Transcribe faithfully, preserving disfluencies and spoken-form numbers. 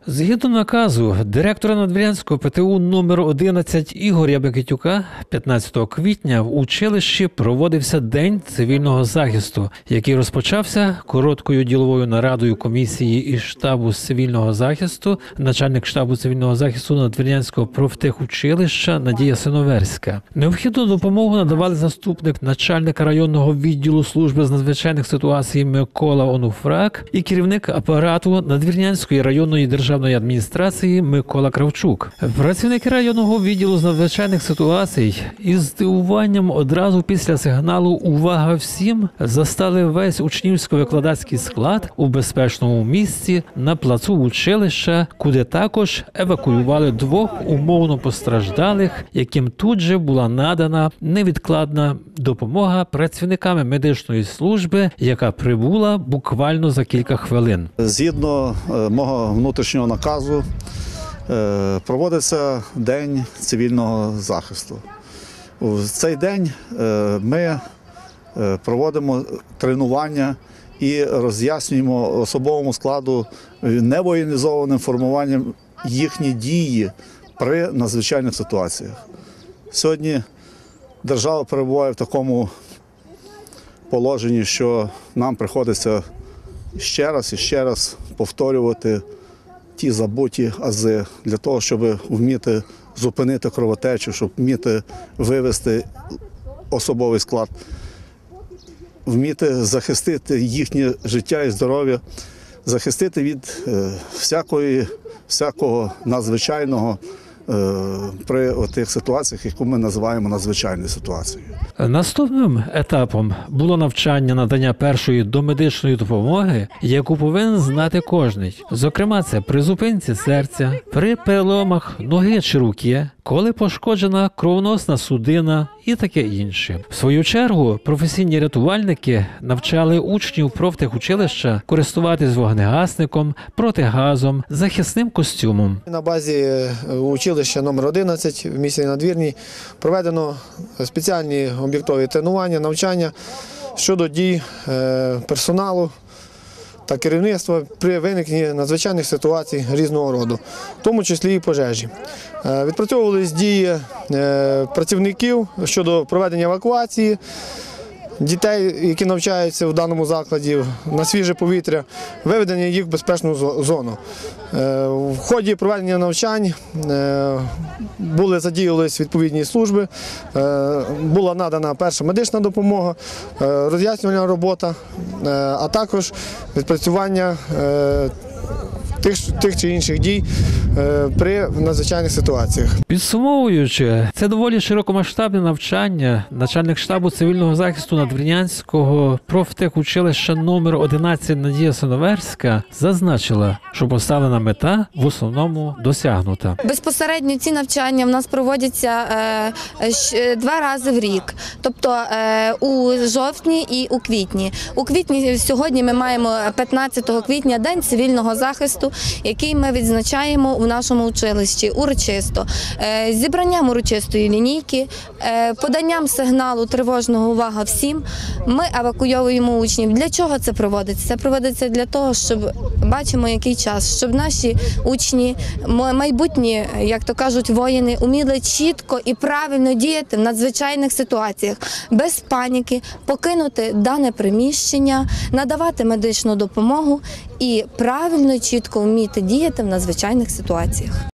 Згідно наказу директора Надвірнянського Пе Те У номер одинадцять Ігоря Микитюка, п'ятнадцятого квітня в училищі проводився День цивільного захисту, який розпочався короткою діловою нарадою комісії із штабу з цивільного захисту, начальник штабу цивільного захисту Надвірнянського профтехучилища Надія Синоверська. Необхідну допомогу надавали заступник начальника районного відділу служби з надзвичайних ситуацій Микола Онуфрак і керівник апарату Надвірнянської районної державної адміністрації Микола Кравчук. Працівники районного відділу з надзвичайних ситуацій із здивуванням одразу після сигналу «Увага всім!» застали весь учнівсько-викладацький склад у безпечному місці на плацу училища, куди також евакуювали двох умовно постраждалих, яким тут же була надана невідкладна допомога працівниками медичної служби, яка прибула буквально за кілька хвилин. Згідно мого внутрішнього наказу проводиться День цивільного захисту. У цей день ми проводимо тренування і роз'яснюємо особовому складу невоєнізованим формуванням їхні дії при надзвичайних ситуаціях. Сьогодні держава перебуває в такому положенні, що нам приходиться ще раз і ще раз повторювати ті забуті ази для того, щоб вміти зупинити кровотечу, щоб вміти вивести особовий склад, вміти захистити їхнє життя і здоров'я, захистити від всякої, всякого надзвичайного при тих ситуаціях, яку ми називаємо надзвичайною ситуацією. Наступним етапом було навчання надання першої домедичної допомоги, яку повинен знати кожний. Зокрема, це при зупинці серця, при переломах ноги чи руки, коли пошкоджена кровоносна судина і таке інше. В свою чергу професійні рятувальники навчали учнів профтехучилища користуватись вогнегасником, протигазом, захисним костюмом. На базі училища номер одинадцять в місті Надвірні проведено спеціальні об'єктові тренування, навчання щодо дій персоналу та керівництва при виникненні надзвичайних ситуацій різного роду, в тому числі і пожежі. Відпрацьовувались дії працівників щодо проведення евакуації дітей, які навчаються в даному закладі, на свіже повітря, виведення їх в безпечну зону. В ході проведення навчань були задіялись відповідні служби, була надана перша медична допомога, роз'яснювальна робота, а також відпрацювання Тих, тих чи інших дій е, при надзвичайних ситуаціях. Підсумовуючи, це доволі широкомасштабне навчання. Начальник штабу цивільного захисту Надвірнянського профтехучилища номер одинадцять Надія Синоверська зазначила, що поставлена мета в основному досягнута. Безпосередньо ці навчання в нас проводяться е, два рази в рік, тобто е, у жовтні і у квітні. У квітні сьогодні ми маємо п'ятнадцятого квітня День цивільного захисту, який ми відзначаємо у нашому училищі урочисто. Зібранням урочистої лінійки, поданням сигналу тривожного «Увага всім» ми евакуйовуємо учнів. Для чого це проводиться? Це проводиться для того, щоб, бачимо який час, щоб наші учні, майбутні, як то кажуть, воїни, уміли чітко і правильно діяти в надзвичайних ситуаціях, без паніки, покинути дане приміщення, надавати медичну допомогу і правильно, чітко вміти діяти в надзвичайних ситуаціях.